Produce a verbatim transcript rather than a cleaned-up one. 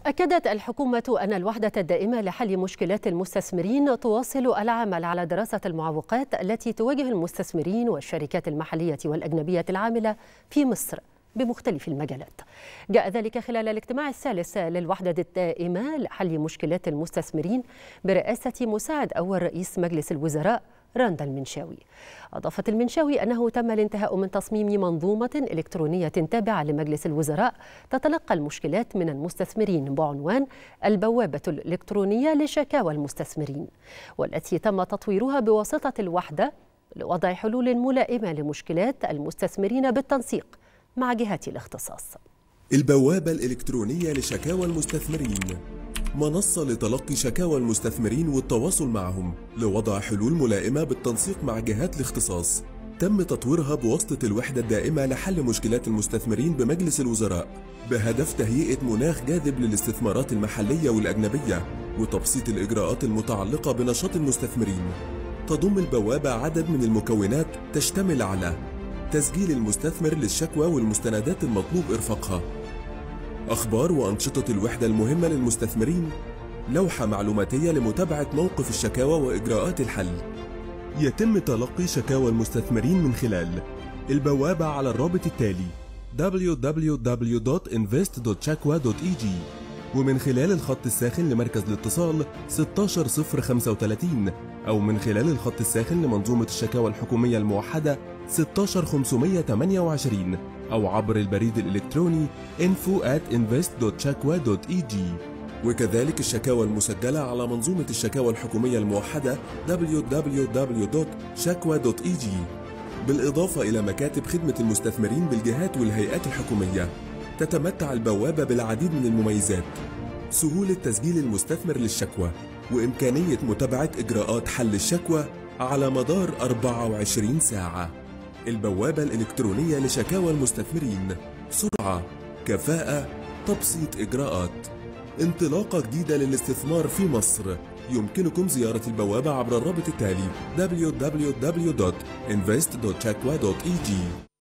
أكدت الحكومة أن الوحدة الدائمة لحل مشكلات المستثمرين تواصل العمل على دراسة المعوقات التي تواجه المستثمرين والشركات المحلية والأجنبية العاملة في مصر بمختلف المجالات. جاء ذلك خلال الاجتماع الثالث للوحدة الدائمة لحل مشكلات المستثمرين برئاسة مساعد أول رئيس مجلس الوزراء رندا المنشاوي. أضافت المنشاوي أنه تم الانتهاء من تصميم منظومة إلكترونية تابعة لمجلس الوزراء تتلقى المشكلات من المستثمرين بعنوان البوابة الإلكترونية لشكاوى المستثمرين، والتي تم تطويرها بواسطة الوحدة لوضع حلول ملائمة لمشكلات المستثمرين بالتنسيق مع جهات الاختصاص. البوابة الإلكترونية لشكاوى المستثمرين منصة لتلقي شكاوى المستثمرين والتواصل معهم لوضع حلول ملائمة بالتنسيق مع جهات الاختصاص. تم تطويرها بواسطة الوحدة الدائمة لحل مشكلات المستثمرين بمجلس الوزراء بهدف تهيئة مناخ جاذب للاستثمارات المحلية والأجنبية وتبسيط الإجراءات المتعلقة بنشاط المستثمرين. تضم البوابة عدد من المكونات تشتمل على تسجيل المستثمر للشكوى والمستندات المطلوب إرفاقها، أخبار وأنشطة الوحدة المهمة للمستثمرين، لوحة معلوماتية لمتابعة موقف الشكاوى وإجراءات الحل. يتم تلقي شكاوى المستثمرين من خلال البوابة على الرابط التالي دبليو دبليو دبليو دوت انفست دوت شكوى دوت اي جي، ومن خلال الخط الساخن لمركز الاتصال ستة عشر صفر خمسة وثلاثين، أو من خلال الخط الساخن لمنظومة الشكاوى الحكومية الموحدة ستة عشر خمسمائة وثمانية وعشرين، أو عبر البريد الإلكتروني info at invest dot shakwa dot e g. وكذلك الشكاوى المسجلة على منظومة الشكاوى الحكومية الموحدة دبليو دبليو دبليو دوت شكوى دوت اي جي، بالإضافة إلى مكاتب خدمة المستثمرين بالجهات والهيئات الحكومية. تتمتع البوابة بالعديد من المميزات: سهولة تسجيل المستثمر للشكوى، وإمكانية متابعة إجراءات حل الشكوى على مدار أربعة وعشرين ساعة. البوابة الإلكترونية لشكاوى المستثمرين، سرعة، كفاءة، تبسيط إجراءات. انطلاقة جديدة للاستثمار في مصر. يمكنكم زيارة البوابة عبر الرابط التالي دبليو دبليو دبليو دوت انفست دوت شكوى دوت اي جي.